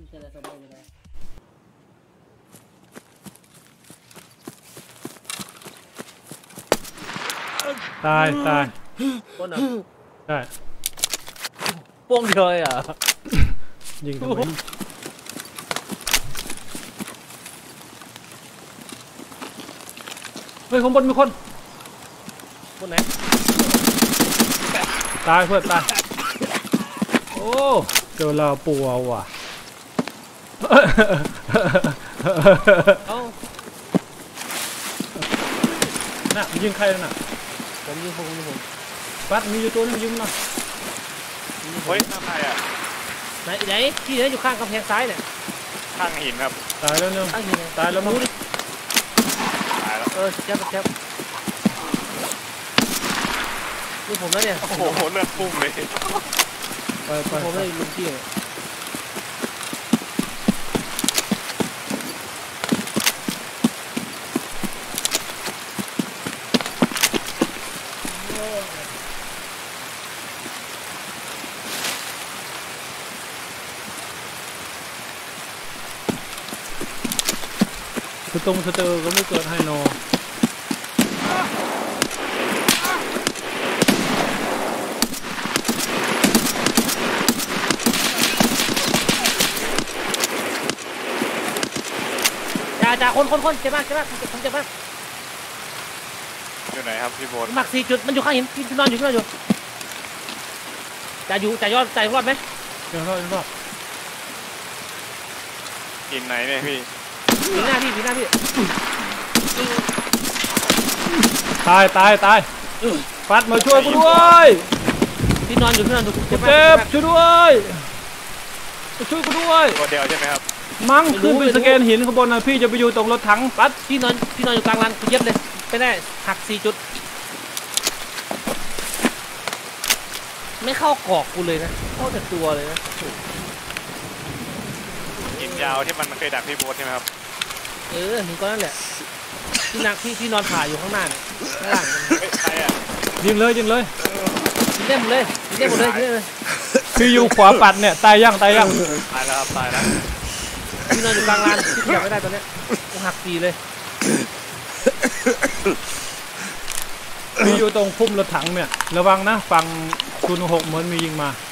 ตายป้นเหรอใช่ป้งเดียวเลยอ่ะยิงทำไมเฮ้ยข้างบนมีคนไหนตายเพื่อนตายโอ้เจอเราปัวว่ะน่ะยิงใครน่ะผมยิงผมปัดมีอยู่ตัวนึงยิงหน่อยเฮ้ยทำไมอ่ะไหนที่ไหนอยู่ข้างกำแพงซ้ายเนี่ยข้างหินครับตายแล้วเนอะข้างหินตายแล้วมั้งตายแล้วแคปนี่ผมแล้วเนี่ยโอ้โหเลือดพุ่งเลยไปผมเลยลุงที่คือตรงสเตอร์ก็ไม่เกิดให้นอจ่าคนเจ็บมากผมเจ็บมากอยู่ไหนครับพี่โบ๊ทหมัก4 จุดมันอยู่ข้างหินที่นอนอยู่จ่ารอดไหมยังรอดหินไหนเนี่ยพี่ผีหน้าพี่ตายปัดมาช่วยกูด้วยที่นอนอยู่เจ็บช่วยด้วยมาช่วยกูด้วยตัวเดียวใช่ไหมครับมั้งขึ้นไปสแกนหินข้างบนนะพี่จะไปอยู่ตรงรถถังปัดที่นอนอยู่กลางลานกูเย็บเลยไปได้หัก4 จุดไม่เข้ากอกกูเลยนะเข้าแต่ตัวเลยนะหินยาวที่มันเคยดักพี่โบ๊ทใช่ไหมครับหินก้อนนั่นแหละที่นอนผ่าอยู่ข้างหน้าเนี่ยข้างล่างใครอ่ะยิงเลยยิงได้หมดเลยพี่อยู่ขวาปัดเนี่ยตายยังตายแล้วที่นอนอยู่กลางลานที่เทียบไม่ได้ตอนนี้กูหัก4เลยพี่อยู่ตรงพุ่มรถถังเนี่ยระวังนะฝั่ง06เหมือนมียิงมา